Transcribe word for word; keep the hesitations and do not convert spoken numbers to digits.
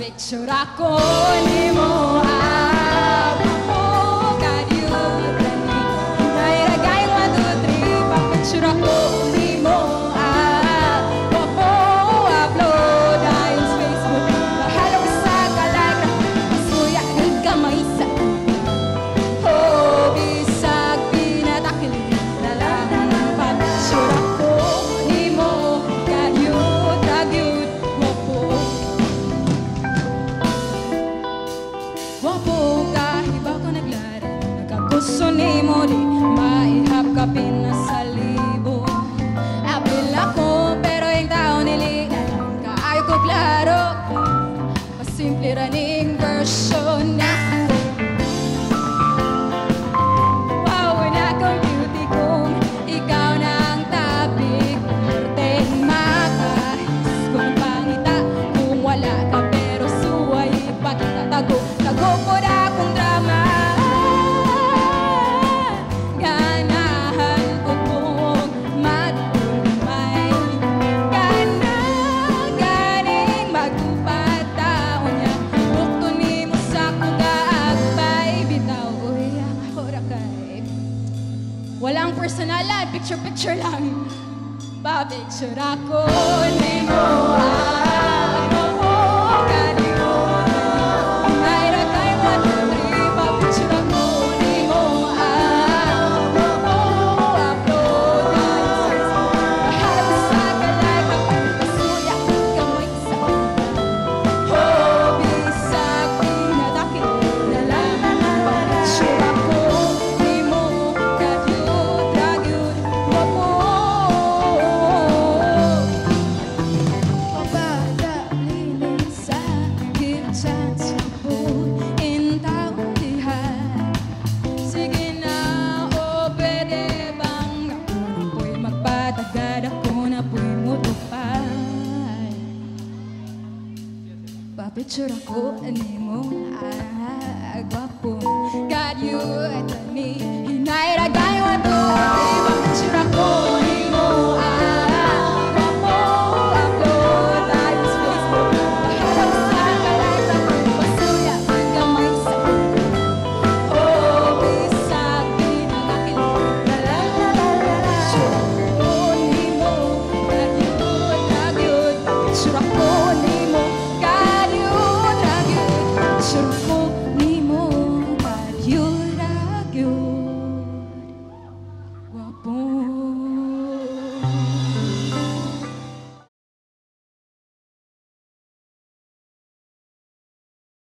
Picture ako ni mo ah, oh, kadyut ni nairagay one, two, three. Pa-picture ako ni mo ah, oh, oh, upload ayon sa Facebook. Mahalo ka sa kalaka, masuya ng kamay sa oh, bisag pinatakil na lang. Pa-picture ako ni mo kadyut, kadyut, wapo. Wapo ka, iba ko naglaro. Nagkagusto ni mo di maihap ka pinasalibo. Apil ako, pero yung tao nili kaayo ko klaro. Pasimple raning version na wow, na kong beauty kung ikaw na ang topic. Perteng makahis kung pangita kung wala ka, pero suway pakita tago. Tago po na akong drama. Ganahan ko pong magpumay. Gana, ganing magpataon niya. Bukto ni mo sa kugaagpay. Bitaw, uy, ang ako rakay. Walang personalan, picture-picture lang. Pa-picture ako ni mo ah. Picture ako ni mo ah, gwapo. God, you at me. Hinairagay mo ito. Picture ako ni mo ah, gwapo. Upload tayo sa Facebook. Mahalap sa kalasa. Pasuya ang kamay sa oh, bisag pinakakil. Picture ako ni mo. God, you, God, you. Picture ako ni mo. Picture ko ni mo, kadyut, kadyut, wapo.